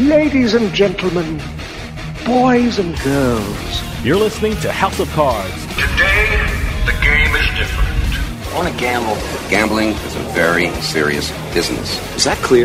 Ladies and gentlemen, boys and girls. You're listening to House of Cards. Today, the game is different. I want to gamble. Gambling is a very serious business. Is that clear?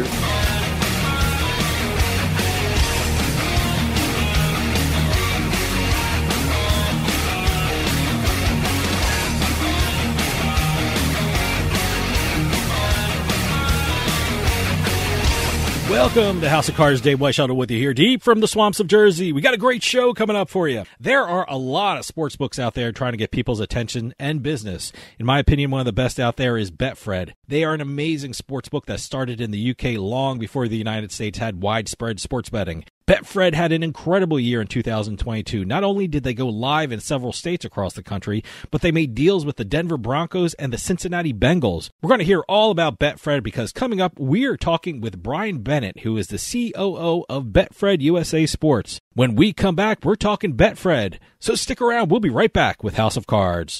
Welcome to House of Cards. Dave Weishuttle with you here, deep from the swamps of Jersey. We got a great show coming up for you. There are a lot of sports books out there trying to get people's attention and business. In my opinion, one of the best out there is Betfred. They are an amazing sports book that started in the UK long before the United States had widespread sports betting. Betfred had an incredible year in 2022. Not only did they go live in several states across the country, but they made deals with the Denver Broncos and the Cincinnati Bengals. We're going to hear all about Betfred because coming up, we're talking with Bryan Bennett, who is the COO of Betfred USA Sports. When we come back, we're talking Betfred. So stick around. We'll be right back with House of Cards.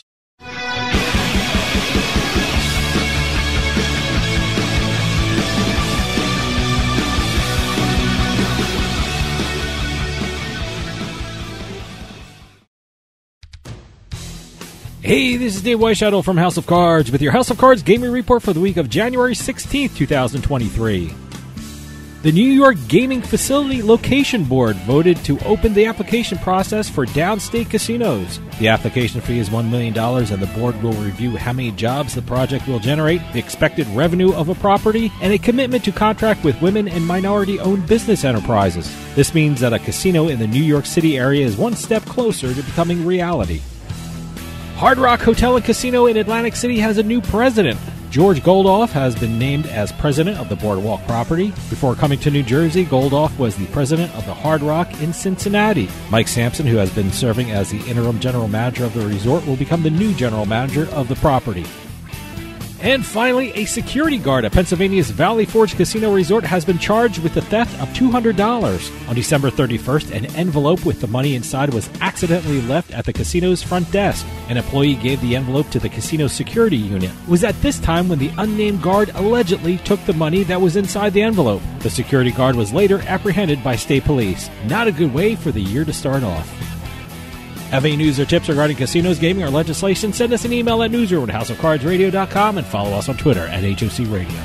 Hey, this is Dave Weishuttle from House of Cards with your House of Cards gaming report for the week of January 16th, 2023. The New York Gaming Facility Location Board voted to open the application process for downstate casinos. The application fee is $1 million, and the board will review how many jobs the project will generate, the expected revenue of a property, and a commitment to contract with women and minority-owned business enterprises. This means that a casino in the New York City area is one step closer to becoming reality. Hard Rock Hotel and Casino in Atlantic City has a new president. George Goldoff has been named as president of the Boardwalk property. Before coming to New Jersey, Goldoff was the president of the Hard Rock in Cincinnati. Mike Sampson, who has been serving as the interim general manager of the resort, will become the new general manager of the property. And finally, a security guard at Pennsylvania's Valley Forge Casino Resort has been charged with the theft of $200. On December 31st, an envelope with the money inside was accidentally left at the casino's front desk. An employee gave the envelope to the casino security unit. It was at this time when the unnamed guard allegedly took the money that was inside the envelope. The security guard was later apprehended by state police. Not a good way for the year to start off. Have any news or tips regarding casinos, gaming, or legislation? Send us an email at newsroom@houseofcardsradio.com and follow us on Twitter at HOC Radio.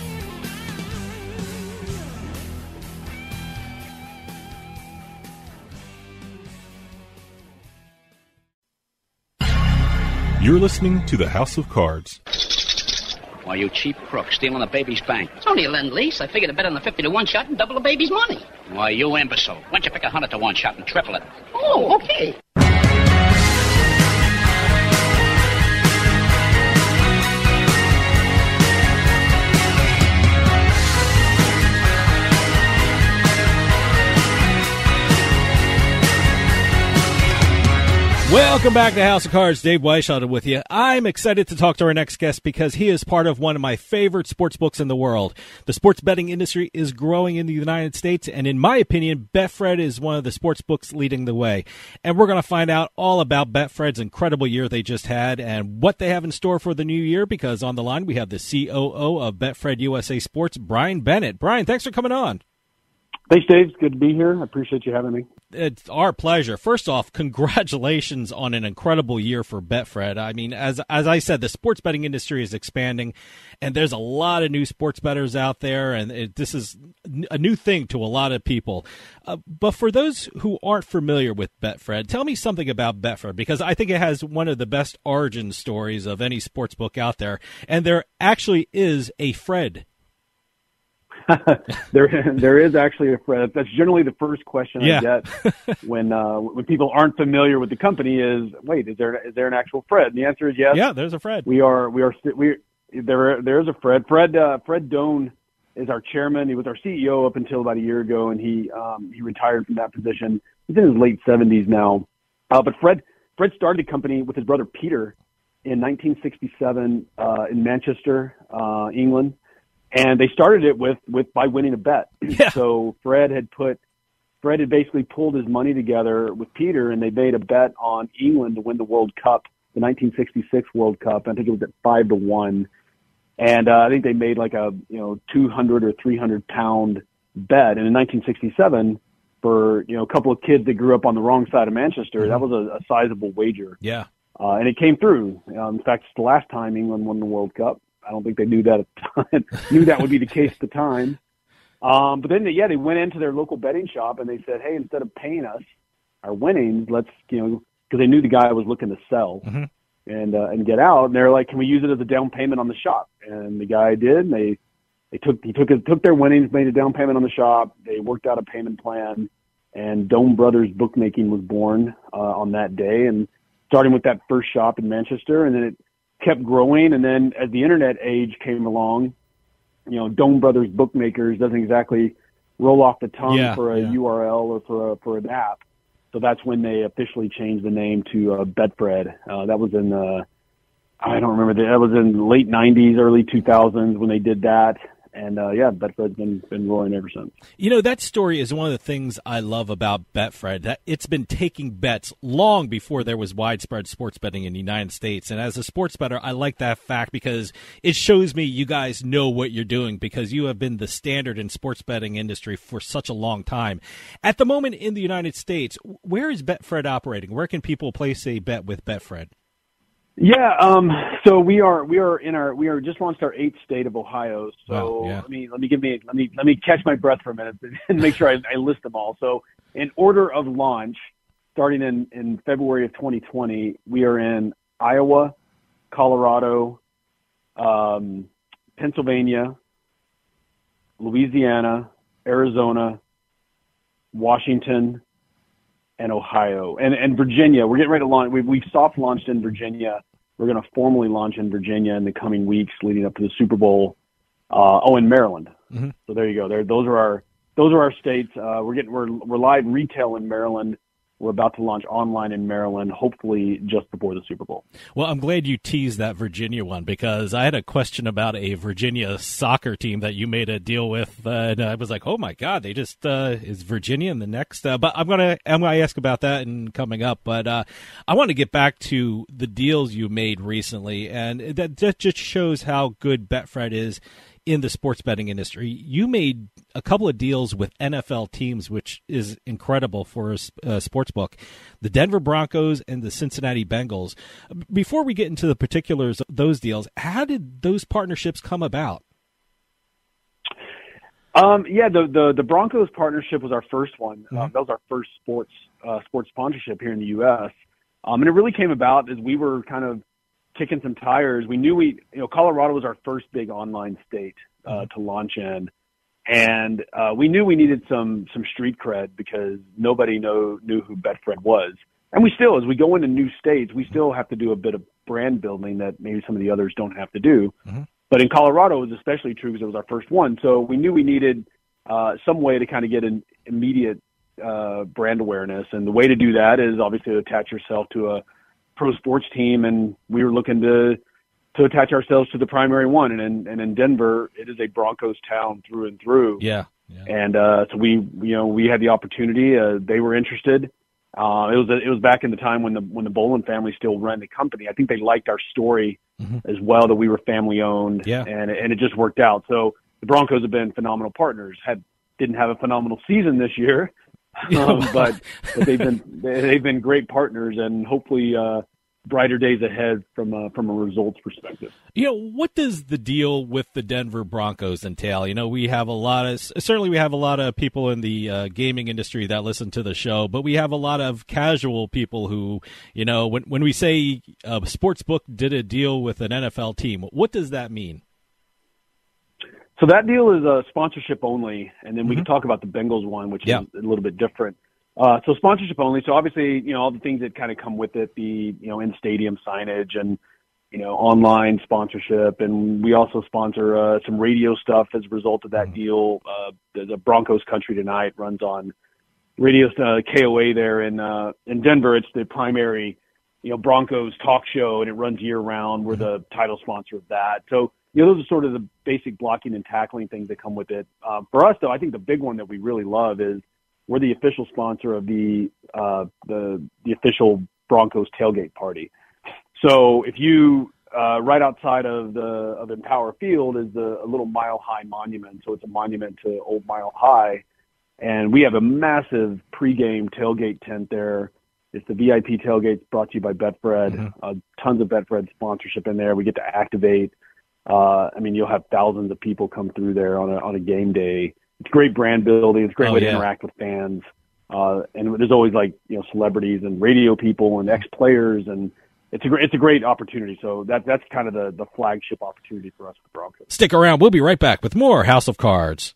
You're listening to the House of Cards. Why, you cheap crook, stealing a baby's bank. It's only a lend-lease. I figured to bet on the 50-to-1 shot and double the baby's money. Why, you imbecile. Why don't you pick 100-to-1 shot and triple it? Oh, okay. Welcome back to House of Cards. Dave Weishuttle with you. I'm excited to talk to our next guest because he is part of one of my favorite sports books in the world. The sports betting industry is growing in the United States, and in my opinion, Betfred is one of the sports books leading the way. And we're going to find out all about Betfred's incredible year they just had and what they have in store for the new year, because on the line we have the COO of Betfred USA Sports, Bryan Bennett. Bryan, thanks for coming on. Thanks, Dave. It's good to be here. I appreciate you having me. It's our pleasure. First off, congratulations on an incredible year for Betfred. I mean, as I said, the sports betting industry is expanding, and there's a lot of new sports bettors out there, and this is a new thing to a lot of people. But for those who aren't familiar with Betfred, tell me something about Betfred, because I think it has one of the best origin stories of any sports book out there, and there actually is a Fred. There is actually a Fred. That's generally the first question I get when people aren't familiar with the company is, wait, is there an actual Fred? And the answer is yes. Yeah, there's a Fred. There is a Fred. Fred Doan is our chairman. He was our CEO up until about a year ago, and he retired from that position. He's in his late 70s now. But Fred started the company with his brother Peter in 1967 in Manchester, England. And they started it by winning a bet. Yeah. So Fred had basically pulled his money together with Peter, and they made a bet on England to win the World Cup, the 1966 World Cup. I think it was at 5-1. And I think they made like a 200 or 300 pound bet. And in 1967, for a couple of kids that grew up on the wrong side of Manchester, that was a sizable wager. Yeah. And it came through. In fact, it's the last time England won the World Cup. I don't think they knew that at the time. Knew that would be the case at the time. But then, they went into their local betting shop and they said, hey, instead of paying us our winnings, let's, because they knew the guy was looking to sell and get out. And they're like, can we use it as a down payment on the shop? And the guy did. And he took their winnings, made a down payment on the shop. They worked out a payment plan, and Dome Brothers Bookmaking was born on that day. And starting with that first shop in Manchester, and then it kept growing. And then as the internet age came along, Dome Brothers Bookmakers doesn't exactly roll off the tongue for a URL or for an app. So that's when they officially changed the name to Betfred. That was in I don't remember. That was in the late 90s, early 2000s when they did that. And, Betfred's been roaring ever since. That story is one of the things I love about Betfred, that it's been taking bets long before there was widespread sports betting in the United States. And as a sports bettor, I like that fact because it shows me you guys know what you're doing, because you have been the standard in sports betting industry for such a long time. At the moment in the United States, where is Betfred operating? Where can people place a bet with Betfred? Yeah, so we just launched our 8th state of Ohio. So let me catch my breath for a minute and make sure I list them all. So in order of launch, starting in February of 2020, we are in Iowa, Colorado, Pennsylvania, Louisiana, Arizona, Washington, and Ohio, and Virginia. We're getting ready to launch. We've soft launched in Virginia. We're going to formally launch in Virginia in the coming weeks leading up to the Super Bowl. In Maryland. Mm-hmm. So there you go. Those are our states. We're live retail in Maryland. We're about to launch online in Maryland, hopefully just before the Super Bowl. Well, I'm glad you teased that Virginia one, because I had a question about a Virginia soccer team that you made a deal with, and I was like, oh my God, they just is Virginia in the next? But I'm gonna ask about that in coming up. But I want to get back to the deals you made recently, and that just shows how good Betfred is in the sports betting industry. You made a couple of deals with NFL teams, which is incredible for a sports book, the Denver Broncos and the Cincinnati Bengals. Before we get into the particulars of those deals, how did those partnerships come about? The Broncos partnership was our first one. That was our first sports sponsorship here in the U.S. And it really came about as we were kind of kicking some tires. We knew Colorado was our first big online state to launch in, and we knew we needed some street cred because nobody knew who Betfred was. And we still, as we go into new states, we still have to do a bit of brand building that maybe some of the others don't have to do. Mm-hmm. But in Colorado, it was especially true because it was our first one. So we knew we needed some way to kind of get an immediate brand awareness, and the way to do that is obviously to attach yourself to a pro sports team, and we were looking to attach ourselves to the primary one. And in Denver, it is a Broncos town through and through. Yeah. And so we had the opportunity. They were interested. It was back in the time when the Bolin family still ran the company. I think they liked our story as well, that we were family owned. Yeah. And it just worked out. So the Broncos have been phenomenal partners. Didn't have a phenomenal season this year. But they've been great partners, and hopefully brighter days ahead from a results perspective. What does the deal with the Denver Broncos entail? We have a lot of people in the gaming industry that listen to the show, but we have a lot of casual people who, when we say a sportsbook did a deal with an NFL team, what does that mean? So that deal is sponsorship only, and then we can talk about the Bengals one, which is a little bit different. So sponsorship only. So obviously, all the things that kind of come with it, the in-stadium signage and online sponsorship, and we also sponsor some radio stuff as a result of that deal. The Broncos Country Tonight runs on radio KOA there in Denver. It's the primary Broncos talk show, and it runs year round. We're the title sponsor of that. So those are sort of the basic blocking and tackling things that come with it. For us, though, I think the big one that we really love is we're the official sponsor of the official Broncos tailgate party. So if you right outside of Empower Field is a little Mile High monument. So it's a monument to old Mile High. And we have a massive pregame tailgate tent there. It's the VIP tailgate brought to you by Betfred. Tons of Betfred sponsorship in there. We get to activate. You'll have thousands of people come through there on a game day. It's great brand building. It's a great way to interact with fans. And there's always celebrities and radio people and ex-players, and it's a great opportunity. So that's kind of the flagship opportunity for us, the Broncos. Stick around. We'll be right back with more House of Cards.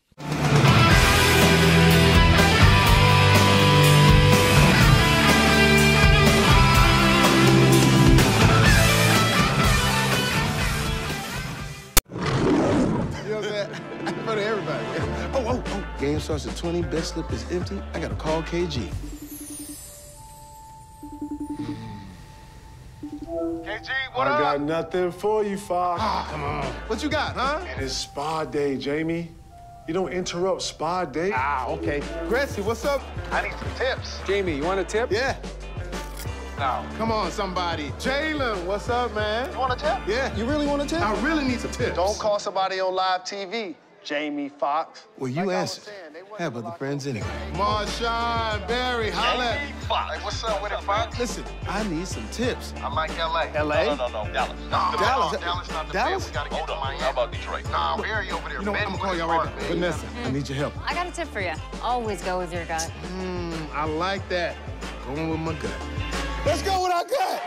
For everybody. Oh. Game starts at 20. Bet slip is empty. I gotta call KG. KG, what up? I got nothing for you, Fox. Come on. What you got, huh? And it's spa day, Jamie. You don't interrupt spa day. Okay. Gracie, what's up? I need some tips. Jamie, you want a tip? Yeah. No. Come on, somebody. Jalen, what's up, man? You want a tip? Yeah. You really want a tip? I really need some tips. Don't call somebody on live TV, Jamie Foxx. Well, you answered. Have other friends anyway. Marshawn, Barry, holla. Jamie Foxx. Hey, what's up with it, Fox? Listen, I need some tips. I'm like L.A. L.A.? No, Dallas. Dallas? Dallas not the Dallas? best. We gotta get to Miami. How about Detroit? Nah, Barry over there. You know, I'm gonna call y'all right back. Vanessa, I need your help. I got a tip for you. Always go with your gut. I like that. Going with my gut. Let's go with our gut.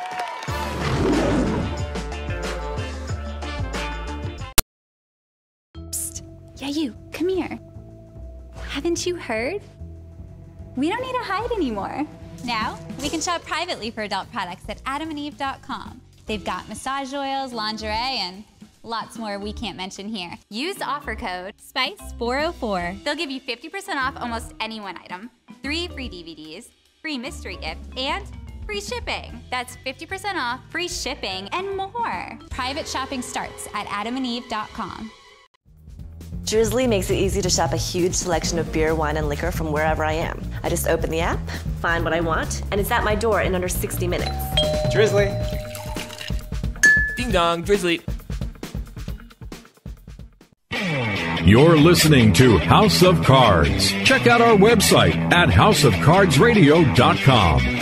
Psst. Yeah, you. Come here. Haven't you heard? We don't need to hide anymore. Now, we can shop privately for adult products at adamandeve.com. They've got massage oils, lingerie, and lots more we can't mention here. Use offer code SPICE404. They'll give you 50% off almost any one item, 3 free DVDs, free mystery gift, and free shipping. That's 50% off, free shipping, and more. Private shopping starts at adamandeve.com. Drizzly makes it easy to shop a huge selection of beer, wine, and liquor from wherever I am. I just open the app, find what I want, and it's at my door in under 60 minutes. Drizzly. Ding dong, Drizzly. You're listening to House of Cards. Check out our website at houseofcardsradio.com.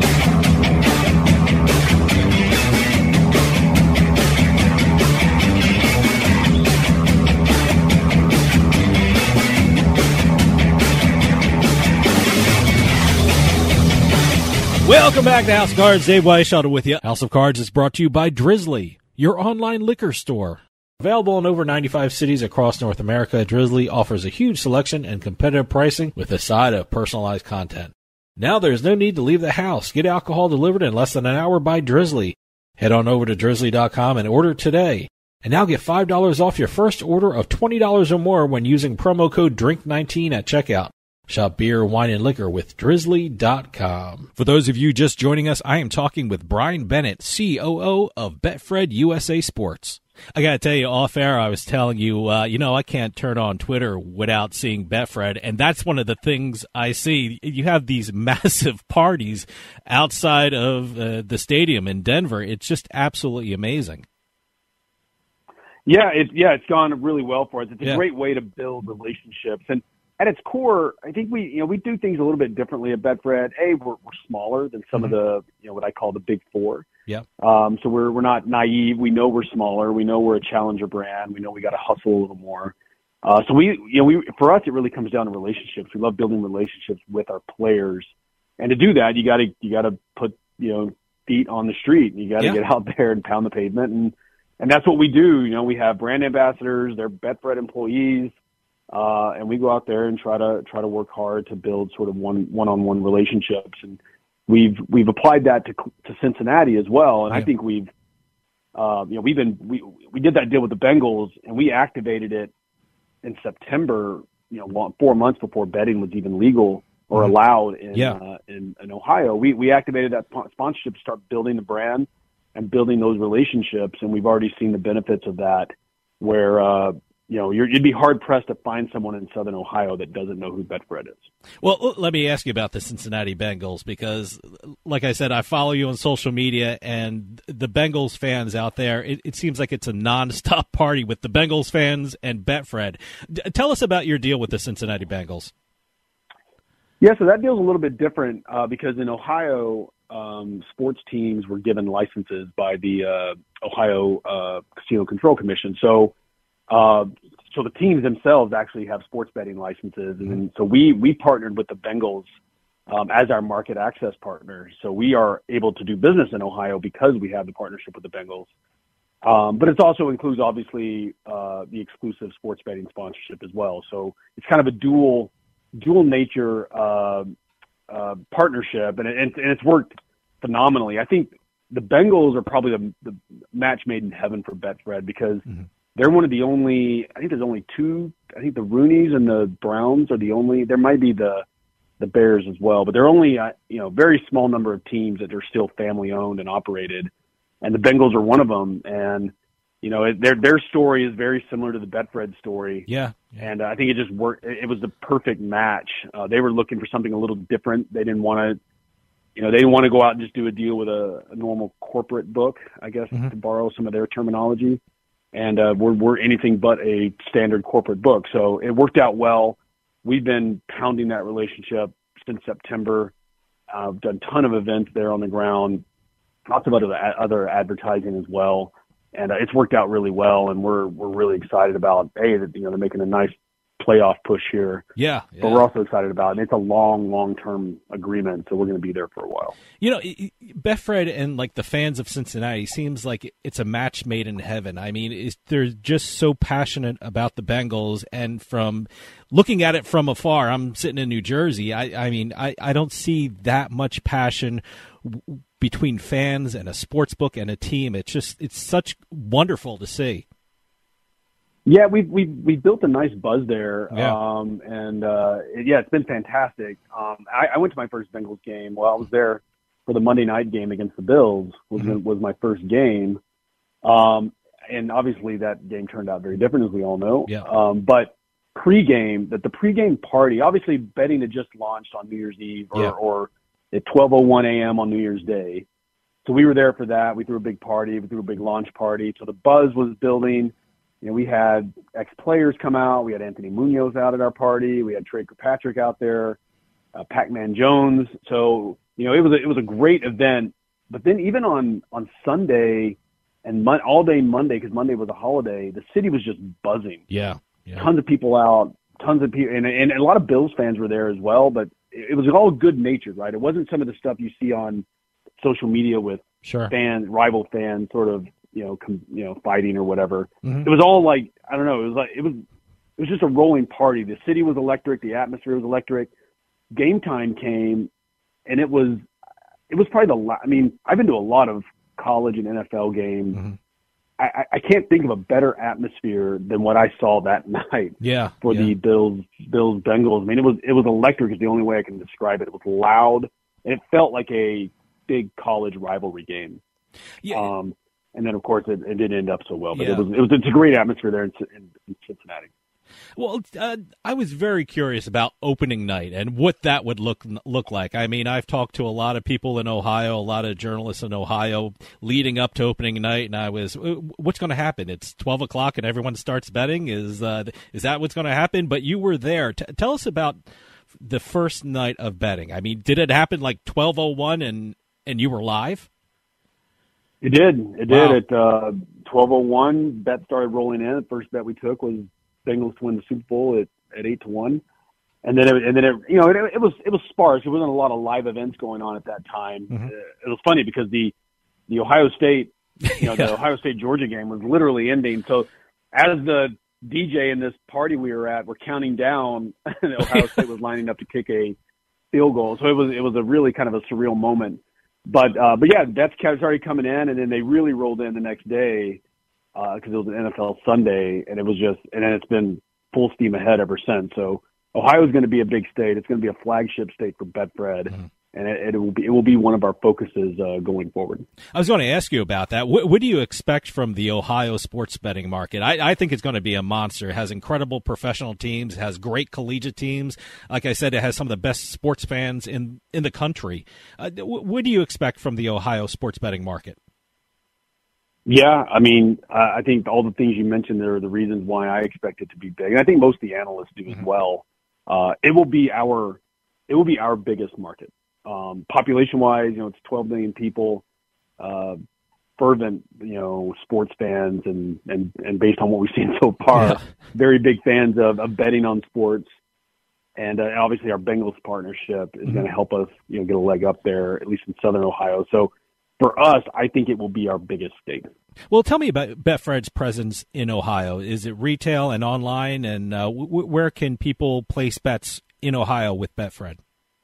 Welcome back to House of Cards. Dave Weishaupt with you. House of Cards is brought to you by Drizzly, your online liquor store. Available in over 95 cities across North America, Drizzly offers a huge selection and competitive pricing with a side of personalized content. Now there's no need to leave the house. Get alcohol delivered in less than an hour by Drizzly. Head on over to drizzly.com and order today. And now get $5 off your first order of $20 or more when using promo code DRINK19 at checkout. Shop beer, wine, and liquor with drizzly.com. For those of you just joining us, I am talking with Bryan Bennett, COO of Betfred USA Sports. I got to tell you, off air, I was telling you, I can't turn on Twitter without seeing Betfred, and that's one of the things I see. You have these massive parties outside of the stadium in Denver. It's just absolutely amazing. Yeah, it's gone really well for us. It's a great way to build relationships, and at its core, I think we do things a little bit differently at Betfred. We're smaller than some of the, what I call the big four. Yeah. So we're not naive. We know we're smaller. We know we're a challenger brand. We know we got to hustle a little more. So for us, it really comes down to relationships. We love building relationships with our players, and to do that, you got to put feet on the street. You got to get out there and pound the pavement, and that's what we do. We have brand ambassadors. They're Betfred employees. And we go out there and try to work hard to build sort of one-on-one relationships, and we've applied that to Cincinnati as well. And I think we did that deal with the Bengals, and we activated it in September. 4 months before betting was even legal or allowed in Ohio. We activated that sponsorship to start building the brand and building those relationships, and we've already seen the benefits of that. Where you'd be hard pressed to find someone in Southern Ohio that doesn't know who Betfred is. Well, let me ask you about the Cincinnati Bengals because, like I said, I follow you on social media, and the Bengals fans out there, it seems like it's a nonstop party with the Bengals fans and Betfred. Tell us about your deal with the Cincinnati Bengals. Yeah, so that deal's a little bit different because in Ohio, sports teams were given licenses by the Ohio Casino Control Commission. So the teams themselves actually have sports betting licenses, and so we partnered with the Bengals as our market access partner. So we are able to do business in Ohio because we have the partnership with the Bengals. But it also includes obviously the exclusive sports betting sponsorship as well. So it's kind of a dual nature partnership, and it's worked phenomenally. I think the Bengals are probably the match made in heaven for Betfred because they're one of the only, I think there's only two, I think the Rooneys and the Browns are the only, there might be the Bears as well, but they're only, very small number of teams that are still family owned and operated. And the Bengals are one of them. And, their story is very similar to the Betfred story. Yeah. And I think it just worked. It was the perfect match. They were looking for something a little different. They didn't want to go out and just do a deal with a normal corporate book, I guess, to borrow some of their terminology. And we're anything but a standard corporate book. So it worked out well. We've been pounding that relationship since September. I've done a ton of events there on the ground, lots of other advertising as well. And it's worked out really well. And we're really excited about, that they're making a nice playoff push here. Yeah. But we're also excited about it. And it's a long-term agreement, so we're going to be there for a while. Betfred and like the fans of Cincinnati seems like it's a match made in heaven. I mean, they're just so passionate about the Bengals, and from looking at it from afar, I'm sitting in New Jersey. I don't see that much passion between fans and a sports book and a team. It's such wonderful to see. Yeah, we built a nice buzz there, yeah. It's been fantastic. I went to my first Bengals game. Well, I was there for the Monday night game against the Bills. Was my first game, and obviously that game turned out very different, as we all know. Yeah. But pregame, the pregame party, obviously betting had just launched on New Year's Eve or at 12:01 a.m. on New Year's Day, so we were there for that. We threw a big party. We threw a big launch party. So the buzz was building. We had ex-players come out. We had Anthony Munoz out at our party. We had Trey Kirkpatrick out there, Pac-Man Jones. So, it was a great event. But then even on Sunday and all day Monday, because Monday was a holiday, the city was just buzzing. Yeah. Tons of people out, tons of people. And a lot of Bills fans were there as well. But it was all good-natured, right? It wasn't some of the stuff you see on social media with rival fans sort of, fighting or whatever. It was all like, I don't know. It was just a rolling party. The city was electric. The atmosphere was electric. Game time came, and it was probably I've been to a lot of college and NFL games. I can't think of a better atmosphere than what I saw that night. For the Bills Bengals. I mean, it was electric is the only way I can describe it. It was loud, and it felt like a big college rivalry game. Yeah. And then, of course, it didn't end up so well. But it's a great atmosphere there in Cincinnati. Well, I was very curious about opening night and what that would look like. I mean, I've talked to a lot of people in Ohio, a lot of journalists in Ohio leading up to opening night, and what's going to happen? It's 12 o'clock and everyone starts betting? Is that what's going to happen? But you were there. Tell us about the first night of betting. I mean, did it happen like 12:01 and you were live? It did. It Wow. did. At 12:01, bet started rolling in. The first bet we took was Bengals to win the Super Bowl at 8-1, and then it was sparse. There wasn't a lot of live events going on at that time. It was funny because the Ohio State, the Ohio State Georgia game was literally ending. So as the DJ in this party we were at, we're counting down, and Ohio State was lining up to kick a field goal. So it was a really kind of a surreal moment. But yeah, bets started coming in, and then they really rolled in the next day because it was an NFL Sunday, and then it's been full steam ahead ever since. So Ohio is going to be a big state. It's going to be a flagship state for Betfred. and it will be one of our focuses going forward. I was going to ask you about that. What do you expect from the Ohio sports betting market? I think it's going to be a monster. It has incredible professional teams, it has great collegiate teams. Like I said, it has some of the best sports fans in the country. What do you expect from the Ohio sports betting market? Yeah, I mean, I think all the things you mentioned there are the reasons why I expect it to be big, and I think most of the analysts do as well. It will be our biggest market. Population-wise, it's 12 million people, fervent, sports fans, and based on what we've seen so far, very big fans of betting on sports. And obviously our Bengals partnership is going to help us, get a leg up there, at least in Southern Ohio. So for us, I think it will be our biggest state. Well, tell me about Betfred's presence in Ohio. Is it retail and online? And where can people place bets in Ohio with Betfred?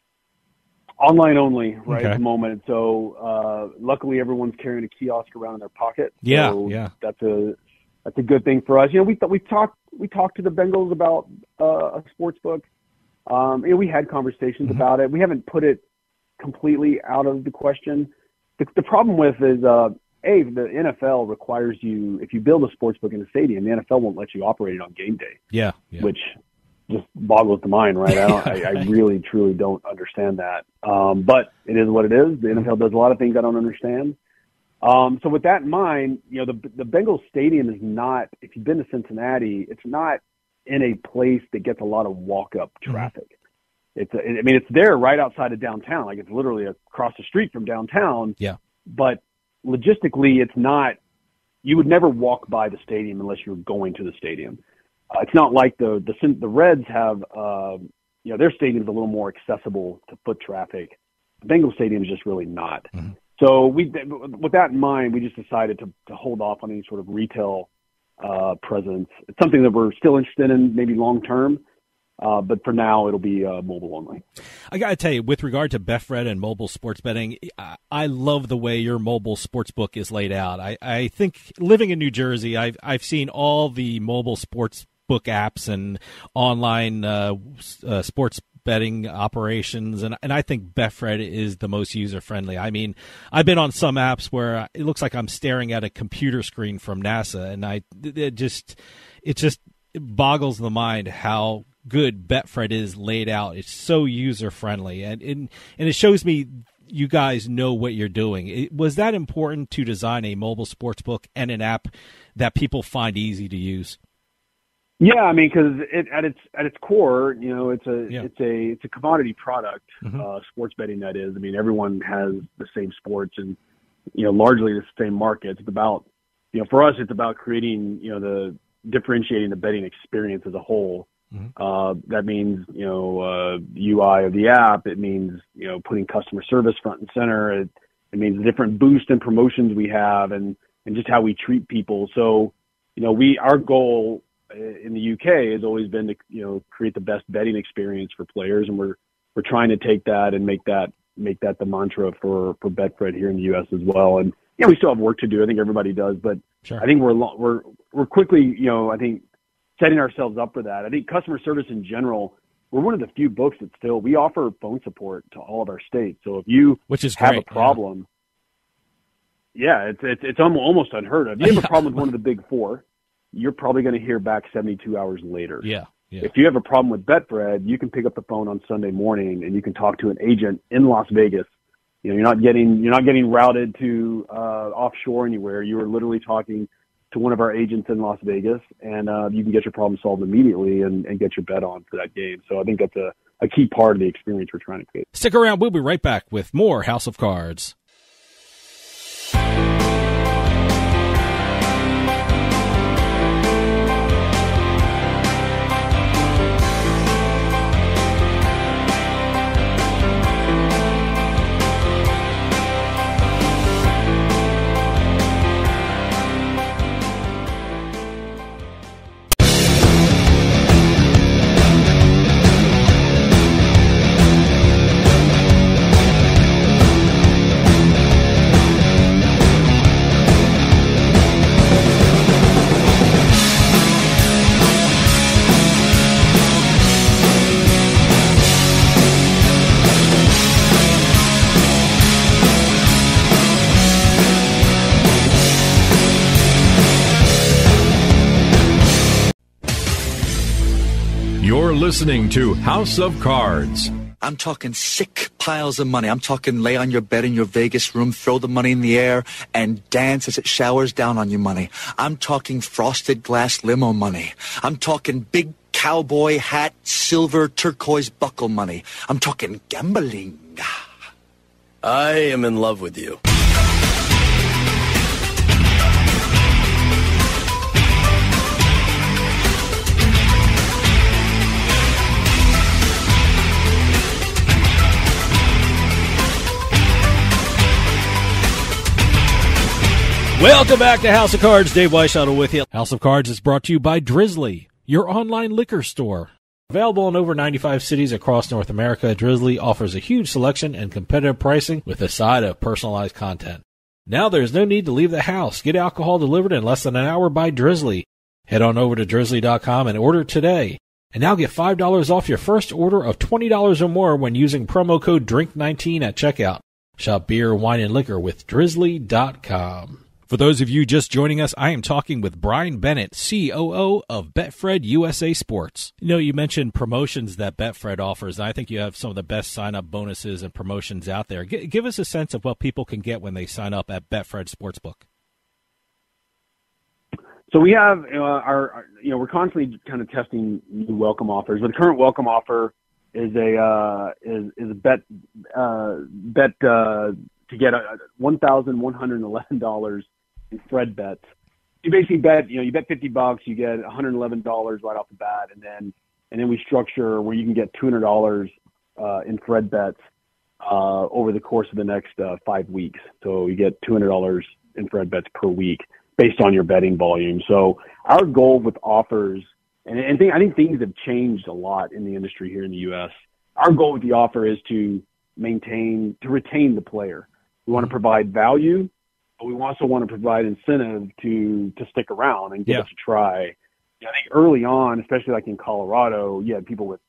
Online only, right, at the moment. So luckily everyone's carrying a kiosk around in their pocket. So that's a good thing for us. We talked to the Bengals about a sports book. We had conversations about it. We haven't put it completely out of the question. The problem with is, the NFL requires you, if you build a sports book in a stadium, the NFL won't let you operate it on game day. Yeah. Which just boggles the mind, right? I really, truly don't understand that. But it is what it is. The NFL does a lot of things I don't understand. So with that in mind, the Bengals stadium is not, if you've been to Cincinnati, it's not in a place that gets a lot of walk-up traffic. It's there right outside of downtown. Like, it's literally across the street from downtown. Yeah. But logistically, it's not, you would never walk by the stadium unless you were going to the stadium. It's not like the Reds have, their stadium's a little more accessible to foot traffic. The Bengals stadium is just really not. So with that in mind, we just decided to hold off on any sort of retail presence. It's something that we're still interested in, maybe long term. But for now, it'll be mobile only. I got to tell you, with regard to Betfred and mobile sports betting, I love the way your mobile sports book is laid out. I think, living in New Jersey, I've seen all the mobile sports book apps and online sports betting operations, and I think Betfred is the most user-friendly. I mean, I've been on some apps where it looks like I'm staring at a computer screen from NASA, and it just boggles the mind how good Betfred is laid out. It's so user-friendly, and it shows me you guys know what you're doing. Was that important to design a mobile sports book and an app that people find easy to use? Yeah, I mean, because at its core, it's a commodity product. Sports betting, that is. I mean, everyone has the same sports and largely the same markets. It's about for us, it's about creating differentiating the betting experience as a whole. That means UI of the app. It means putting customer service front and center. It means the different boost and promotions we have, and just how we treat people. So our goal in the UK has always been to create the best betting experience for players, and we're trying to take that and make that the mantra for Betfred here in the US as well. And we still have work to do. I think everybody does, but I think we're quickly I think setting ourselves up for that. I think customer service in general, we're one of the few books that still, we offer phone support to all of our states. So if you have a problem, it's almost unheard of. If you have a problem with one of the big four, you're probably going to hear back 72 hours later. Yeah. If you have a problem with Betfred, you can pick up the phone on Sunday morning and you can talk to an agent in Las Vegas. You're not getting routed to offshore anywhere. You are literally talking to one of our agents in Las Vegas, and you can get your problem solved immediately and get your bet on for that game. So I think that's a key part of the experience we're trying to create. Stick around. We'll be right back with more House of Cards. listening to House of Cards. I'm talking sick piles of money. I'm talking lay on your bed in your Vegas room, throw the money in the air, and dance as it showers down on you money. I'm talking frosted glass limo money. I'm talking big cowboy hat, silver turquoise buckle money. I'm talking gambling. I am in love with you. Welcome back to House of Cards. Dave Weishuttle with you. House of Cards is brought to you by Drizzly, your online liquor store. Available in over 95 cities across North America, Drizzly offers a huge selection and competitive pricing with a side of personalized content. Now there's no need to leave the house. Get alcohol delivered in less than an hour by Drizzly. Head on over to drizzly.com and order today. And now get $5 off your first order of $20 or more when using promo code DRINK19 at checkout. Shop beer, wine, and liquor with drizzly.com. For those of you just joining us, I am talking with Bryan Bennett, COO of Betfred USA Sports. You know, you mentioned promotions that Betfred offers, and I think you have some of the best sign-up bonuses and promotions out there. Give us a sense of what people can get when they sign up at Betfred Sportsbook. So we have we're constantly kind of testing new welcome offers. But the current welcome offer is a bet to get $1,111 in Fred bets. You basically bet, you bet $50, you get $111 right off the bat, and then we structure where you can get $200 in Fred bets over the course of the next 5 weeks. So you get $200 in Fred bets per week based on your betting volume. So our goal with offers, and I think things have changed a lot in the industry here in the U.S. Our goal with the offer is to retain the player. We want to provide value, but we also want to provide incentive to stick around and give us a try. I think early on, especially like in Colorado, you had people with,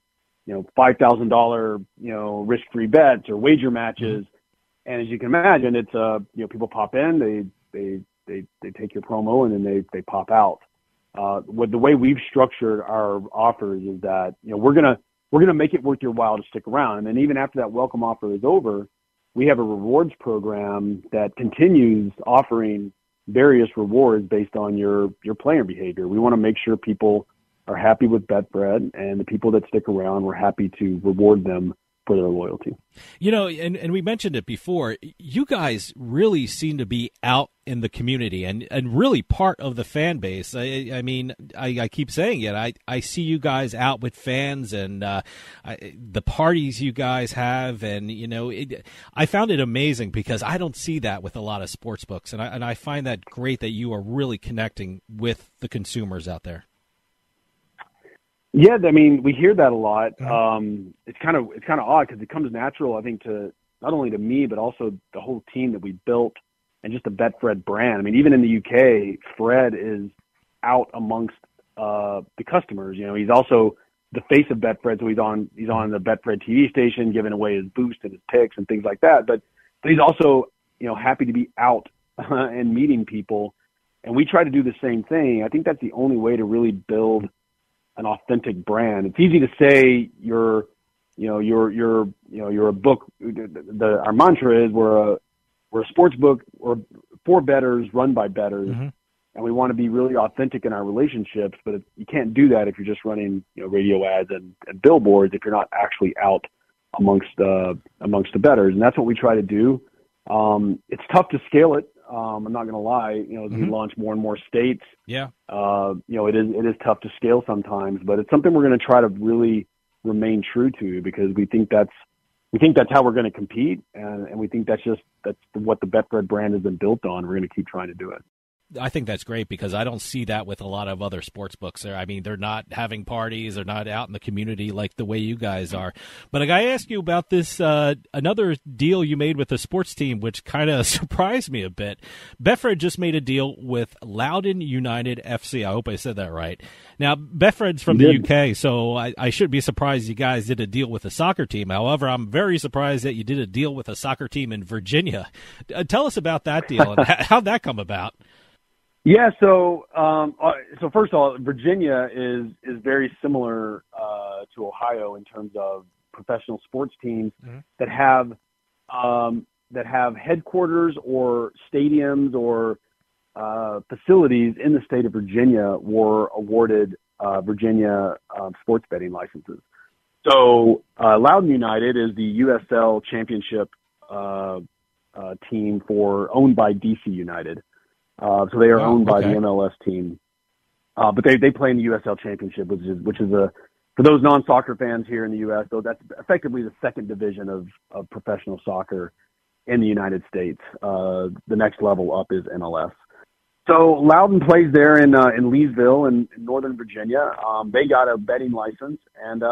$5,000, risk-free bets or wager matches. And as you can imagine, it's, people pop in, they take your promo and then they pop out. The way we've structured our offers is that, we're going to make it worth your while to stick around. And then even after that welcome offer is over, we have a rewards program that continues offering various rewards based on your player behavior. We want to make sure people are happy with Betfred, and the people that stick around, we're happy to reward them for their loyalty. And we mentioned it before, you guys really seem to be out in the community and really part of the fan base. I keep saying it. I see you guys out with fans and the parties you guys have. And, I found it amazing because I don't see that with a lot of sports books. And I find that great that you are really connecting with the consumers out there. Yeah, we hear that a lot. It's kind of odd because it comes natural, I think, to not only to me but also the whole team that we built and just the Betfred brand. Even in the UK, Fred is out amongst the customers. He's also the face of Betfred, so he's on the Betfred TV station, giving away his boost and his picks and things like that. But he's also happy to be out and meeting people, and we try to do the same thing. I think that's the only way to really build an authentic brand. It's easy to say you're a book. Our mantra is we're a sports book or for bettors, run by bettors, and we want to be really authentic in our relationships. But you can't do that if you're just running radio ads and billboards if you're not actually out amongst the bettors, and that's what we try to do. It's tough to scale it. I'm not going to lie. As we launch more and more states, it is tough to scale sometimes, but it's something we're going to try to really remain true to because we think that's how we're going to compete, and we think that's what the Betfred brand has been built on. We're going to keep trying to do it. I think that's great because I don't see that with a lot of other sports books. They're not having parties, they're not out in the community like the way you guys are. But I got to ask you about this another deal you made with the sports team, which kind of surprised me a bit. Betfred just made a deal with Loudoun United FC. I hope I said that right. Now, Betfred's from the UK, so I shouldn't be surprised you guys did a deal with a soccer team. However, I'm very surprised that you did a deal with a soccer team in Virginia. Tell us about that deal and how'd that come about? Yeah, so first of all, Virginia is very similar to Ohio in terms of professional sports teams that have headquarters or stadiums or facilities in the state of Virginia were awarded Virginia sports betting licenses. So Loudoun United is the USL championship team owned by DC United. So they are owned by the MLS team. But they play in the USL championship, which is for those non-soccer fans here in the U.S., though, that's effectively the second division of professional soccer in the United States. The next level up is MLS. So Loudoun plays there in Leesville in Northern Virginia. They got a betting license, and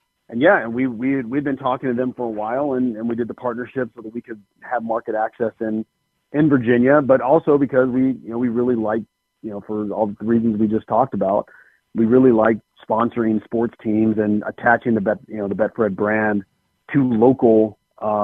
we've been talking to them for a while, and we did the partnership so that we could have market access in Virginia, but also because we really like, for all the reasons we just talked about, we really like sponsoring sports teams and attaching the Betfred brand to local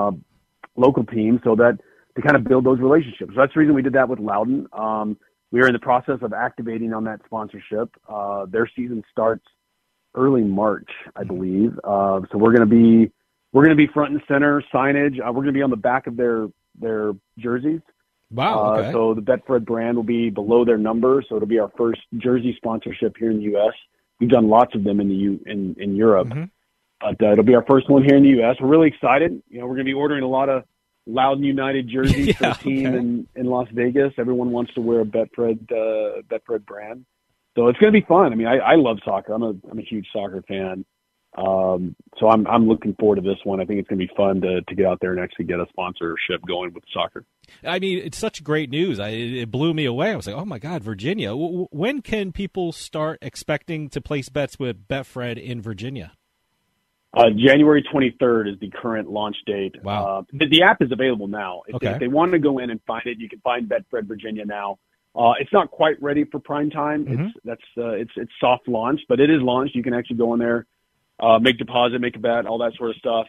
teams so that to kind of build those relationships. So that's the reason we did that with Loudoun. We are in the process of activating on that sponsorship. Their season starts early March, I believe. So we're going to be front and center signage. We're going to be on the back of their jerseys. Wow. Okay. So the Betfred brand will be below their number. So it'll be our first jersey sponsorship here in the U.S. We've done lots of them in Europe, but it'll be our first one here in the U.S. We're really excited. We're going to be ordering a lot of Loudoun United jerseys for the team in Las Vegas. Everyone wants to wear a Betfred brand, so it's going to be fun. I mean, I love soccer. I'm a huge soccer fan. So I'm looking forward to this one. I think it's going to be fun to get out there and actually get a sponsorship going with soccer. I mean, it's such great news. It blew me away. I was like, oh, my God, Virginia. When can people start expecting to place bets with Betfred in Virginia? January 23rd is the current launch date. Wow. The app is available now. If they want to go in and find it, you can find Betfred Virginia now. It's not quite ready for prime time. It's soft launch, but it is launched. You can actually go in there. Make deposit, make a bet, all that sort of stuff.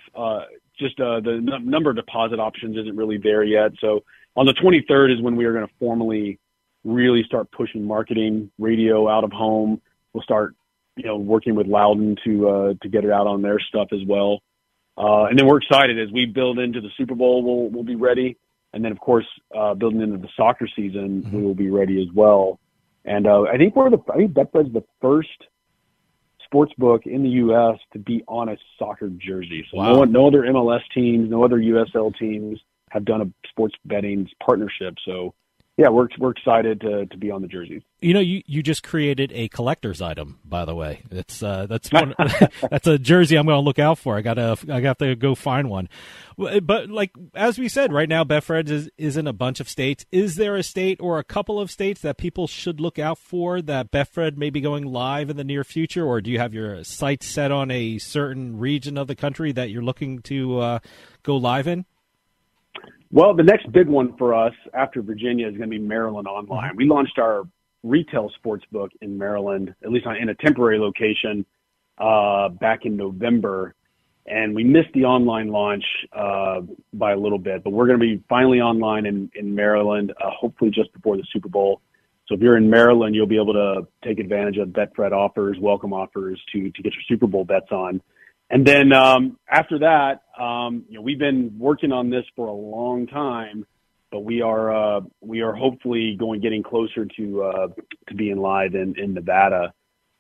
The number of deposit options isn't really there yet. So on the 23rd is when we are going to formally really start pushing marketing, radio, out of home. We'll start, working with Loudoun to get it out on their stuff as well. And then we're excited as we build into the Super Bowl. We'll be ready. And then of course, building into the soccer season, we will be ready as well. And I think Betfred's the first sports book in the U.S. to be on a soccer jersey. So no other MLS teams, no other USL teams have done a sports betting partnership. So yeah, we're excited to be on the jerseys. You just created a collector's item, by the way. That's one, that's a jersey I'm going to look out for. I got to go find one. But like as we said, right now Betfred is in a bunch of states. Is there a state or a couple of states that people should look out for that Betfred may be going live in the near future, or do you have your sights set on a certain region of the country that you're looking to go live in? Well, the next big one for us after Virginia is going to be Maryland online. We launched our retail sports book in Maryland, at least in a temporary location, back in November. And we missed the online launch by a little bit, but we're going to be finally online in Maryland, hopefully just before the Super Bowl. So if you're in Maryland, you'll be able to take advantage of Betfred offers, welcome offers to get your Super Bowl bets on. And then after that, we've been working on this for a long time, but we are hopefully getting closer to being live in Nevada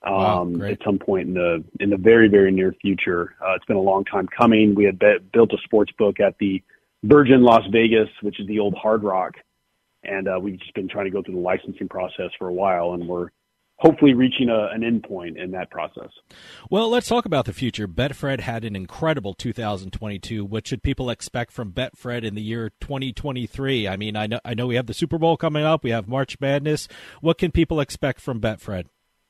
at some point in the very, very near future. It's been a long time coming. We had built a sports book at the Virgin Las Vegas, which is the old Hard Rock, and we've just been trying to go through the licensing process for a while, and we're hopefully reaching an end point in that process. Well, let's talk about the future. Betfred had an incredible 2022. What should people expect from Betfred in the year 2023? I mean, I know we have the Super Bowl coming up. We have March Madness. What can people expect from Betfred?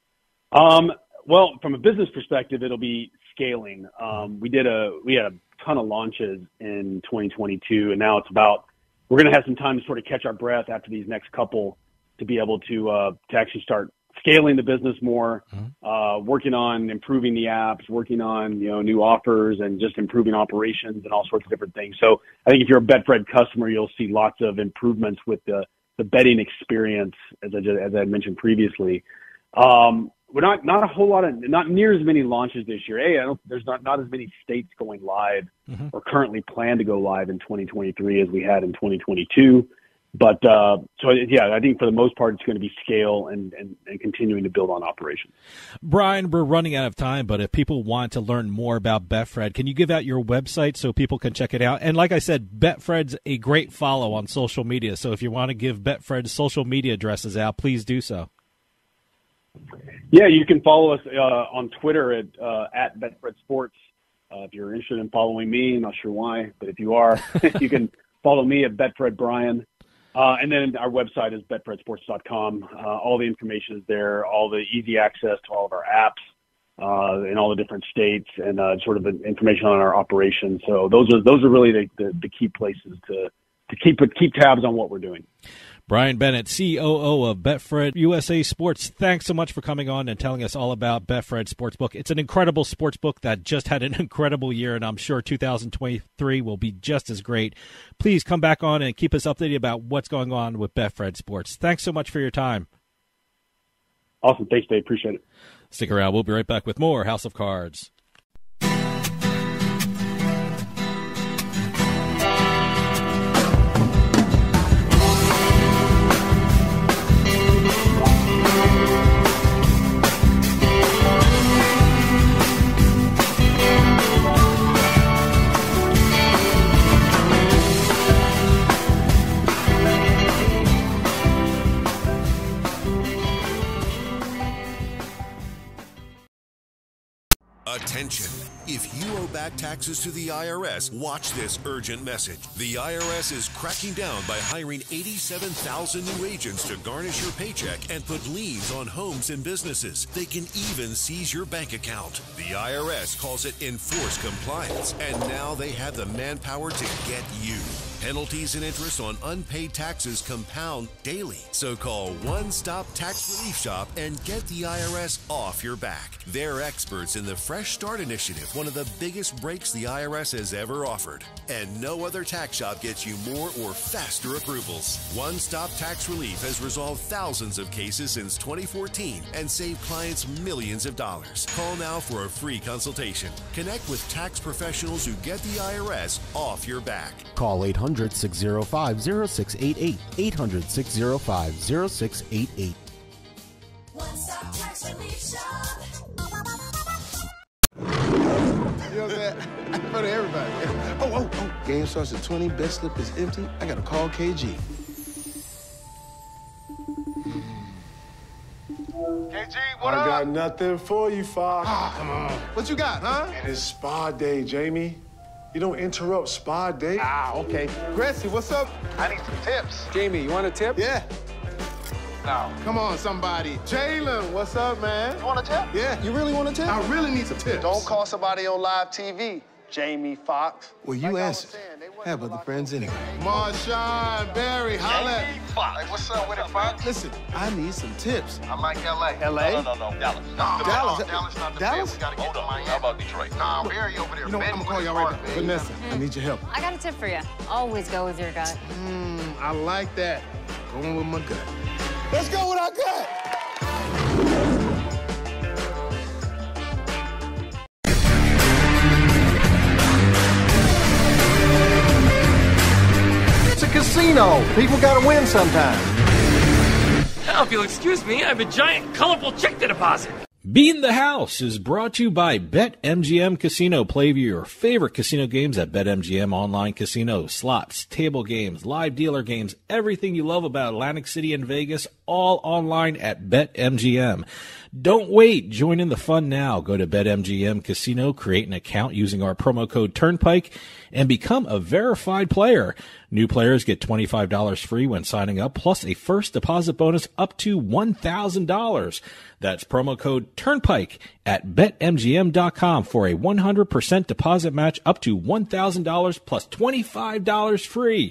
Well, from a business perspective, it'll be scaling. We had a ton of launches in 2022, and now we're going to have some time to sort of catch our breath after these next couple to be able to actually start scaling the business more, working on improving the apps, working on, new offers and just improving operations and all sorts of different things. So I think if you're a Betfred customer, you'll see lots of improvements with the betting experience, as I mentioned previously. We're not a whole lot of, not near as many launches this year. There's not as many states going live or currently plan to go live in 2023 as we had in 2022. But I think for the most part, it's going to be scale and continuing to build on operations. Bryan, we're running out of time, but if people want to learn more about Betfred, can you give out your website so people can check it out? And like I said, Betfred's a great follow on social media. So if you want to give Betfred's social media addresses out, please do so. Yeah, you can follow us on Twitter at Betfred Sports. If you're interested in following me, I'm not sure why, but if you are, you can follow me at Betfred Bryan. And then our website is betfredsports.com. All the information is there, all the easy access to all of our apps in all the different states, and sort of information on our operations. So those are really the key places to keep tabs on what we're doing. Bryan Bennett, COO of Betfred USA Sports, thanks so much for coming on and telling us all about Betfred Sportsbook. It's an incredible sportsbook that just had an incredible year, and I'm sure 2023 will be just as great. Please come back on and keep us updated about what's going on with Betfred Sports. Thanks so much for your time. Awesome. Thanks, Dave. Appreciate it. Stick around. We'll be right back with more House of Cards. Attention. If you owe back taxes to the IRS, watch this urgent message. The IRS is cracking down by hiring 87,000 new agents to garnish your paycheck and put liens on homes and businesses. They can even seize your bank account. The IRS calls it enforced compliance, and now they have the manpower to get you. Penalties and interest on unpaid taxes compound daily. So call One Stop Tax Relief Shop and get the IRS off your back. They're experts in the Fresh Start Initiative, one of the biggest breaks the IRS has ever offered. And no other tax shop gets you more or faster approvals. One Stop Tax Relief has resolved thousands of cases since 2014 and saved clients millions of dollars. Call now for a free consultation. Connect with tax professionals who get the IRS off your back. Call 800-605-0688. 800-605-0688. One Stop Tax Relief Shop. You know what I'm saying? For everybody. Oh. Game starts at 20, bet slip is empty. I gotta call KG. KG, what up? I got nothing for you, Fox. Oh, come on. What you got, huh? It is spa day, Jamie. You don't interrupt spa day. Okay. Gracie, what's up? I need some tips. Jamie, you want a tip? Yeah. No. Come on, somebody. Jalen, what's up, man? You want a tip? Yeah. You really want a tip? I really need some tips. Don't call somebody on live TV, Jamie Foxx. Well, you answered. Have other friends anyway. Marshawn, Barry, holla. Jamie Foxx. Hey, what's up with it, Fox? Listen, I need some tips. I'm like L.A. L.A.? No, Dallas. Dallas not the Dallas? fit. We gotta get to Miami. How about Detroit? Nah, Barry over there. You know what? I'm gonna call y'all right back. Vanessa, I need your help. I got a tip for you. Always go with your gut. I like that. Going with my gut. Let's go with our gut. It's a casino. People gotta win sometime. Now, if you'll excuse me, I have a giant, colorful check to deposit. Beat the House is brought to you by BetMGM Casino. Play your favorite casino games at BetMGM Online Casino. Slots, table games, live dealer games, everything you love about Atlantic City and Vegas, all online at BetMGM. Don't wait. Join in the fun now. Go to BetMGM Casino, create an account using our promo code Turnpike, and become a verified player. New players get $25 free when signing up, plus a first deposit bonus up to $1,000. That's promo code Turnpike at BetMGM.com for a 100% deposit match up to $1,000 plus $25 free.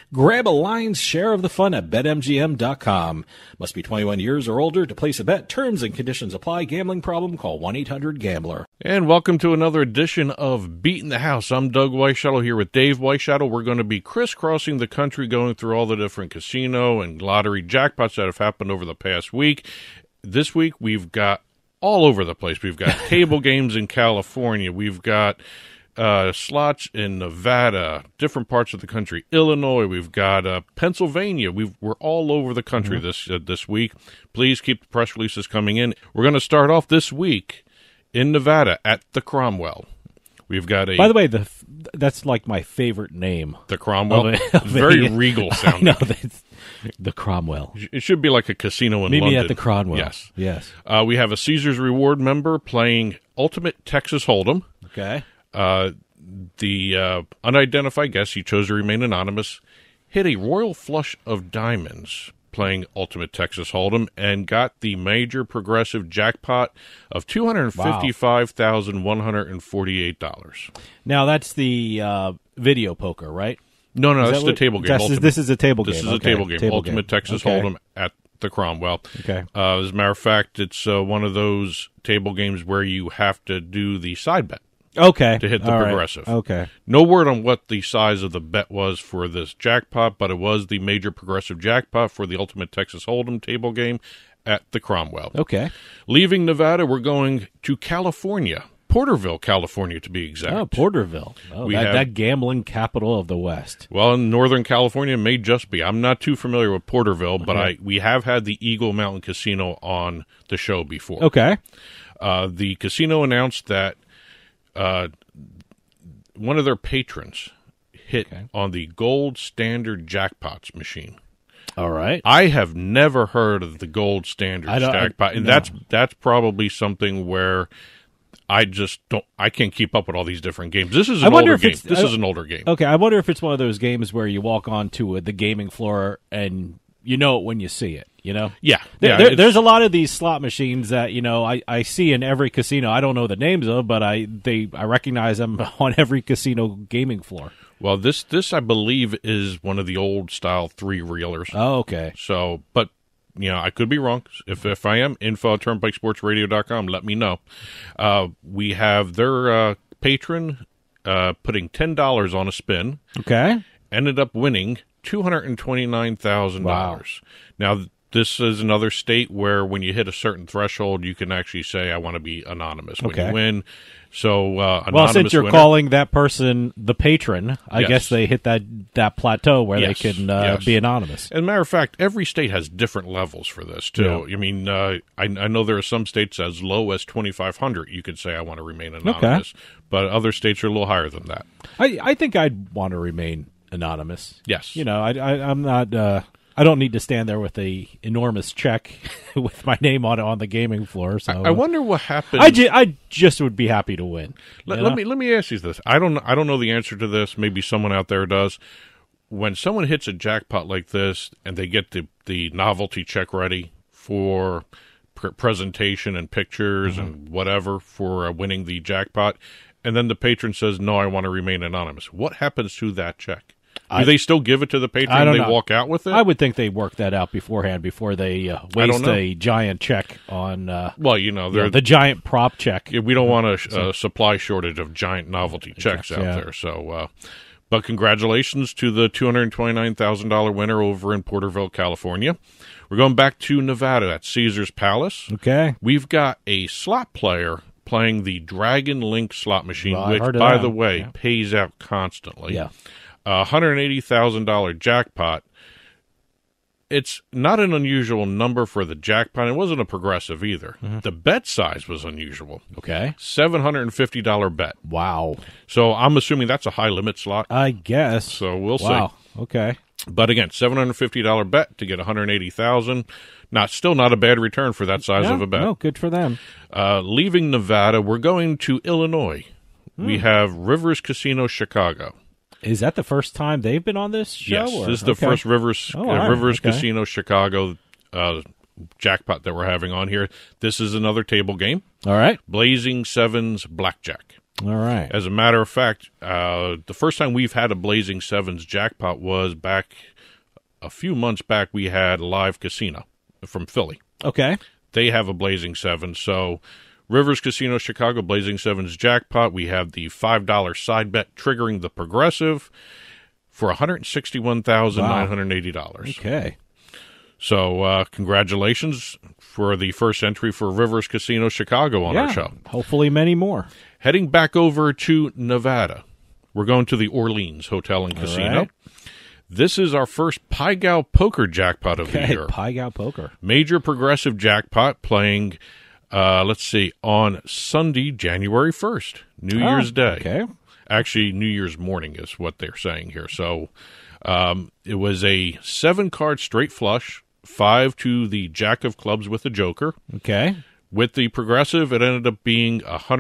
Grab a lion's share of the fun at BetMGM.com. Must be 21 years or older to place a bet. Terms and conditions apply. Gambling problem? Call 1-800-GAMBLER. And welcome to another edition of Beating the House. I'm Doug Weishuttle here with Dave Weishuttle. We're going to be crisscrossing the country going through all the different casino and lottery jackpots that have happened over the past week. This week we've got all over the place. We've got table games in California. We've got slots in Nevada, different parts of the country. Illinois. We've got Pennsylvania. We're all over the country this week. Please keep the press releases coming in. We're going to start off this week in Nevada at the Cromwell. We've got a. By the way, that's like my favorite name. The Cromwell. Very regal sounding. I know, the Cromwell. It should be like a casino in Meet London. me at the Cromwell. Yes. We have a Caesars Reward member playing Ultimate Texas Hold'em. Okay. The unidentified guest, he chose to remain anonymous, hit a royal flush of diamonds playing Ultimate Texas Hold'em and got the major progressive jackpot of $255,148. Now, that's the video poker, right? No, that's the table game. This is a table game. This is a table game. Ultimate Texas Hold'em at the Cromwell. Okay. As a matter of fact, it's one of those table games where you have to do the side bet. Okay. To hit the progressive. Right. Okay. No word on what the size of the bet was for this jackpot, but it was the major progressive jackpot for the Ultimate Texas Hold'em table game at the Cromwell. Okay. Leaving Nevada, we're going to California. Porterville, California, to be exact. Oh, Porterville. Oh, that gambling capital of the West. Well, in Northern California, it may just be. I'm not too familiar with Porterville, but we have had the Eagle Mountain Casino on the show before. Okay. The casino announced that one of their patrons hit on the gold standard jackpots machine. All right. I have never heard of the gold standard jackpot, and that's probably something where I can't keep up with all these different games. This is an older game. This is an older game. Okay, I wonder if it's one of those games where you walk onto the gaming floor and you know it when you see it, you know? Yeah. There's a lot of these slot machines that, I see in every casino. I don't know the names of, but I recognize them on every casino gaming floor. Well, this I believe is one of the old style 3-reelers. Oh, okay. So, but I could be wrong. If I am, info@turnpikesportsradio.com, let me know. We have their patron putting $10 on a spin. Okay. Ended up winning $229,000. Wow. Now, this is another state where when you hit a certain threshold, you can actually say, I want to be anonymous when you win. So, anonymous since you're winner, calling that person the patron, I guess they hit that plateau where they can be anonymous. As a matter of fact, every state has different levels for this, too. Yeah. I mean, I know there are some states as low as 2,500. You could say, I want to remain anonymous. Okay. But other states are a little higher than that. I think I'd want to remain anonymous. Yes. I'm not... I don't need to stand there with a enormous check with my name on the gaming floor. So I wonder what happened. I just would be happy to win. Let me ask you this. I don't know the answer to this. Maybe someone out there does. When someone hits a jackpot like this and they get the novelty check ready for presentation and pictures and whatever for winning the jackpot, and then the patron says, "No, I want to remain anonymous." What happens to that check? Do they still give it to the patron and they walk out with it? I would think they work that out beforehand before they waste a giant check on the giant prop check. We don't want a supply shortage of giant novelty checks out there. So, but congratulations to the $229,000 winner over in Porterville, California. We're going back to Nevada at Caesars Palace. Okay. We've got a slot player playing the Dragon Link slot machine, which, by the way, pays out constantly. Yeah. $180,000 jackpot. It's not an unusual number for the jackpot. It wasn't a progressive either. Mm-hmm. The bet size was unusual. Okay. $750 bet. Wow. So I'm assuming that's a high limit slot. I guess. So we'll see. Wow. Okay. But again, $750 bet to get $180,000. Still not a bad return for that size of a bet. No, good for them. Leaving Nevada, we're going to Illinois. We have Rivers Casino Chicago. Is that the first time they've been on this show? Yes, this is the first Rivers Casino Chicago jackpot that we're having on here. This is another table game. All right. Blazing Sevens Blackjack. All right. As a matter of fact, the first time we've had a Blazing Sevens jackpot was back a few months back. We had Live Casino from Philly. Okay. They have a Blazing Sevens. So Rivers Casino Chicago Blazing Sevens jackpot. We have the $5 side bet triggering the progressive for $161,980. Okay. So congratulations for the first entry for Rivers Casino Chicago on our show. Hopefully many more. Heading back over to Nevada. We're going to the Orleans Hotel and Casino. Right. This is our first Pai Gow Poker jackpot of the year. Pai Gow Poker. Major progressive jackpot playing, on Sunday, January 1st, New Year's Day. Okay. Actually, New Year's morning is what they're saying here. So it was a 7-card straight flush, 5 to the Jack of Clubs with the Joker. Okay. With the progressive, it ended up being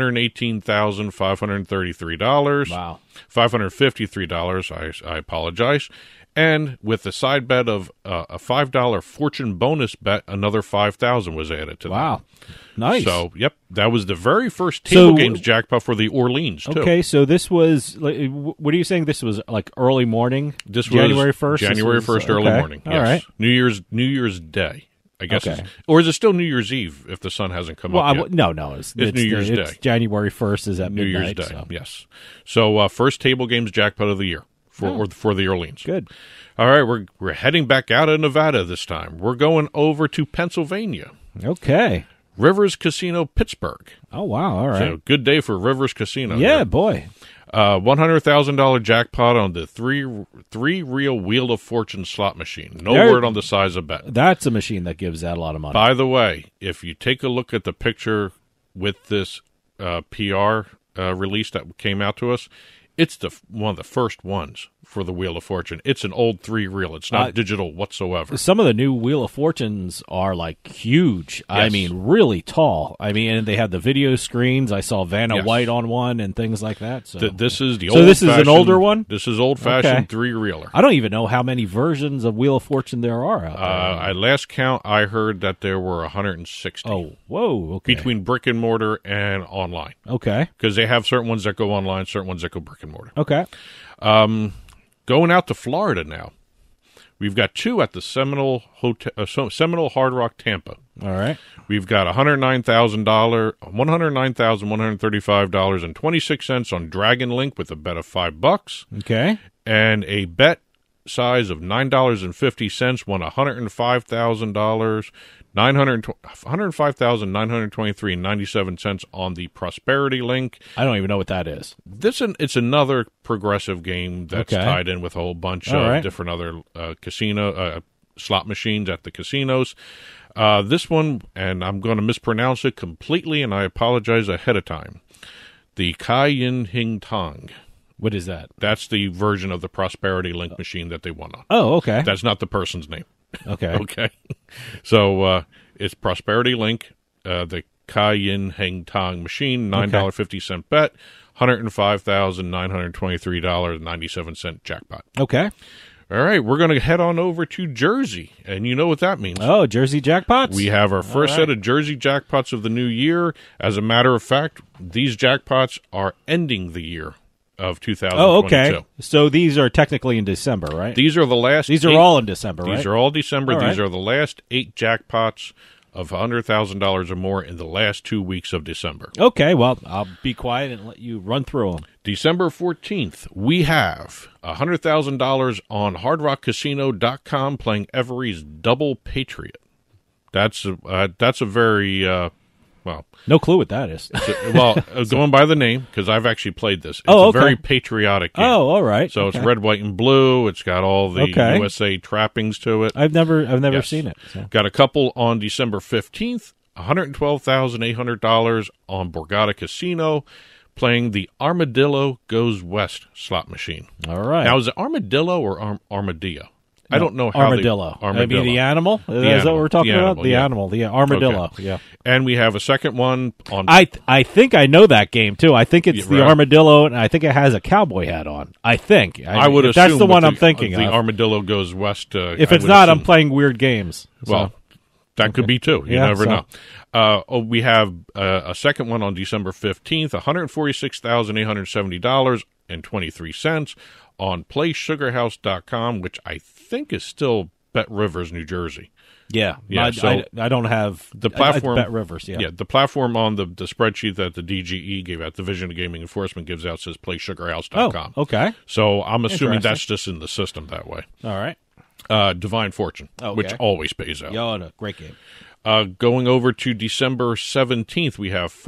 $118,533. Wow. $553, I apologize. And with the side bet of a $5 fortune bonus bet, another $5,000 was added to that. Wow. Nice. So, yep, that was the very first table games jackpot for the Orleans, too. Okay, so this was, what are you saying? This was like early morning? This January was 1st? January 1st, early morning. All yes. right. New Year's Day. I guess, Okay. Or is it still New Year's Eve if the sun hasn't come up yet? No, it's New Year's Day. January 1st is at New midnight. Year's Day, so. yes. So first table games jackpot of the year for the Orleans. Good. All right, we're heading back out of Nevada this time. We're going over to Pennsylvania. Okay. Rivers Casino Pittsburgh. Oh, wow, all right. So good day for Rivers Casino. Yeah, here. boy. $100,000 jackpot on the three reel Wheel of Fortune slot machine. No word on the size of bet. That's a machine that gives out a lot of money. By the way, if you take a look at the picture with this PR release that came out to us, it's one of the first ones for the Wheel of Fortune. It's an old 3-reel. It's not digital whatsoever. Some of the new Wheel of Fortunes are like huge. Yes. I mean, really tall. I mean, and they have the video screens. I saw Vanna White on one and things like that. So this is the So this is an older one? This is old-fashioned 3-reeler. I don't even know how many versions of Wheel of Fortune there are out there. At last count, I heard that there were 160. Oh, whoa. Okay. Between brick and mortar and online. Okay. Because they have certain ones that go online, certain ones that go brick and mortar. Okay. Going out to Florida now. We've got 2 at the Seminole Hard Rock Tampa. All right. We've got $109,135.26 on Dragon Link with a bet of $5. Okay. And a bet size of $9.50 won $105,000. $105,923.97 on the Prosperity Link. I don't even know what that is. It's another progressive game that's tied in with a whole bunch of different other casino slot machines at the casinos. This one, and I'm going to mispronounce it completely, and I apologize ahead of time. The Kai Yin Hing Tong. What is that? That's the version of the Prosperity Link machine that they won on. Oh, okay. That's not the person's name. Okay. Okay. So it's Prosperity Link, the Kai Yin Heng Tong machine, $9.50 bet, $105,923.97 jackpot. Okay. All right, we're going to head on over to Jersey, and you know what that means. Oh, Jersey jackpots? We have our first set of Jersey jackpots of the new year. As a matter of fact, these jackpots are ending the year of 2022. Oh, okay. So these are technically in December, right? These are the last. These are all in December, right? These are all December. All These right. are the last 8 jackpots of $100,000 or more in the last 2 weeks of December. Okay, well, I'll be quiet and let you run through them. December 14th, we have $100,000 on HardRockCasino.com playing Every's Double Patriot. That's a very no clue what that is. Going by the name, because I've actually played this. It's a very patriotic game. Oh, all right. So it's red, white, and blue. It's got all the USA trappings to it. I've never seen it. So. Got a couple on December 15th, $112,800 on Borgata Casino, playing the Armadillo Goes West slot machine. All right. Now, is it Armadillo or Armadillo? I don't know how Armadillo. Armadillo. Maybe the animal? Is that what we're talking about? The animal. The armadillo. Okay. Yeah. And we have a second one on. I think I know that game too. I think it's the armadillo, and I think it has a cowboy hat on. I think. I would assume that's the one I'm thinking of. The Armadillo Goes West. If it's not, I'm playing weird games. So. Well, That could be too. You never know. We have a second one on December 15th, $146,870.23 on PlaySugarHouse.com, which I think is still Bet Rivers, New Jersey. Yeah. So I don't have the platform. Bet Rivers, yeah. The platform on the spreadsheet that the DGE gave out, Division of Gaming Enforcement, gives out says PlaySugarHouse.com. Oh, okay. So I'm assuming that's just in the system that way. All right. Divine Fortune, which always pays out. Yeah, no, great game. Going over to December 17th, we have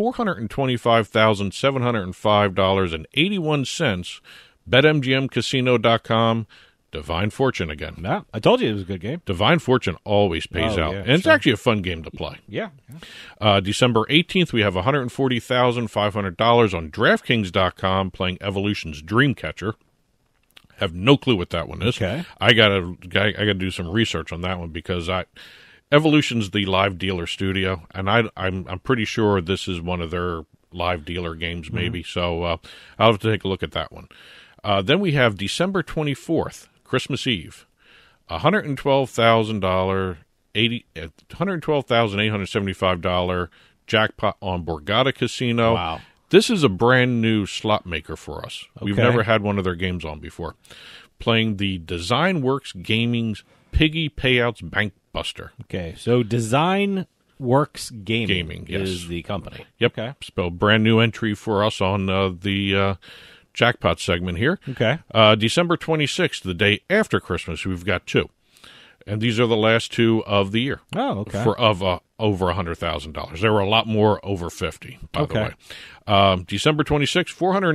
$425,705.81. BetMGMCasino.com. Divine Fortune again. Yeah, I told you it was a good game. Divine Fortune always pays out. Yeah, and it's actually a fun game to play. Yeah. December 18th, we have $140,500 on DraftKings.com playing Evolution's Dreamcatcher. Have no clue what that one is. Okay. I gotta do some research on that one because Evolution's the live dealer studio, and I'm pretty sure this is one of their live dealer games, maybe. So I'll have to take a look at that one. Then we have December 24th, Christmas Eve, $112,875 jackpot on Borgata Casino. Wow. This is a brand new slot maker for us. Okay. We've never had one of their games on before. Playing the Design Works Gaming's Piggy Payouts Bank Buster. Okay, so Design Works Gaming yes. is the company. Yep. Okay. So brand new entry for us on the jackpot segment here. Okay. December 26th, the day after Christmas, we've got two. And these are the last two of the year. Oh, okay. Of over $100,000. There were a lot more over 50, by the way. December 26th,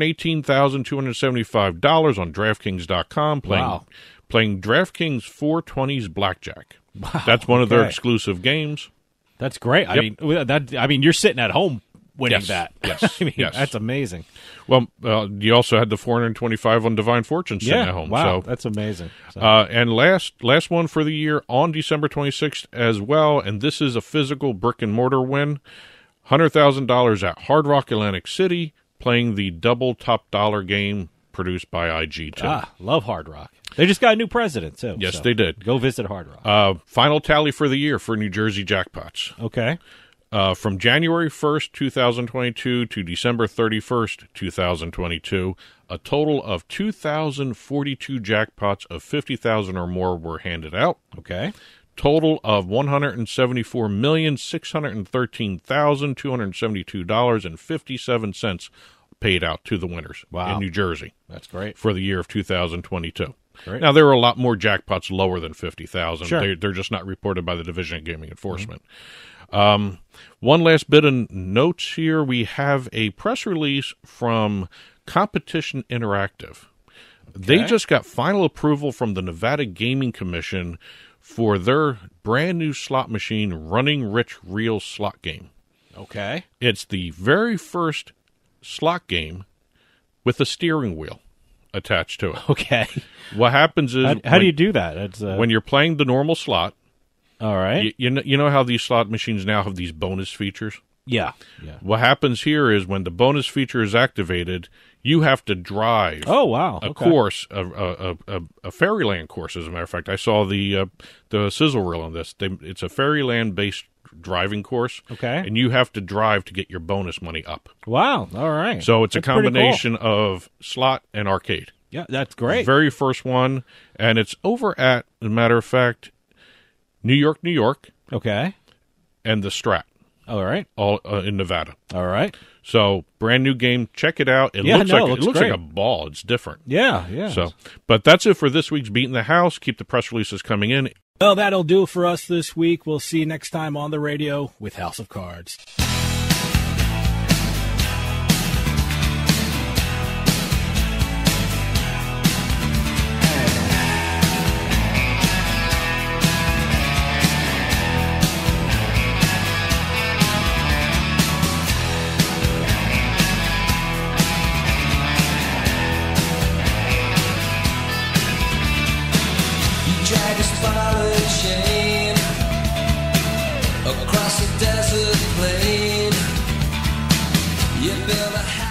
$418,275 on DraftKings.com playing DraftKings 420s Blackjack. Wow, that's one of their exclusive games. That's great. Yep. I mean, you're sitting at home winning that. Yes. I mean, yes. That's amazing. Well, you also had the 425 on Divine Fortune sitting at home. Wow, so, that's amazing. So. And last one for the year on December 26th as well, and this is a physical brick-and-mortar win, $100,000 at Hard Rock Atlantic City, playing the double top dollar game produced by IG2. Love Hard Rock. They just got a new president, too. Yes, so they did. Go visit Hard Rock. Final tally for the year for New Jersey jackpots. Okay. From January 1st, 2022 to December 31st, 2022, a total of 2,042 jackpots of $50,000 or more were handed out. Okay. Total of $174,613,272.57 paid out to the winners in New Jersey. That's great. For the year of 2022. Great. Now, there were a lot more jackpots lower than $50,000. Sure. They're just not reported by the Division of Gaming Enforcement. Mm-hmm. One last bit of notes here. We have a press release from Competition Interactive. Okay. They just got final approval from the Nevada Gaming Commission for their brand new slot machine, Running Rich Reel slot game. Okay. It's the very first slot game with a steering wheel attached to it. Okay. What happens is... How do you do that? It's, when you're playing the normal slot... All right. You know how these slot machines now have these bonus features? Yeah. What happens here is when the bonus feature is activated, you have to drive. Oh, wow. A course, a Fairyland course. As a matter of fact, I saw the sizzle reel on this. It's a Fairyland based driving course. Okay. And you have to drive to get your bonus money up. Wow. All right. So it's That's a combination of slot and arcade. Yeah, that's great. Very first one, and it's over at, as a matter of fact, New York. Okay. And the Strat. All right. All in Nevada. All right. So, brand new game. Check it out. It looks like a ball. It's different. Yeah. So, but that's it for this week's Beating the House. Keep the press releases coming in. Well, that'll do it for us this week. We'll see you next time on the radio with House of Cards. Across the desert plain, you build a house.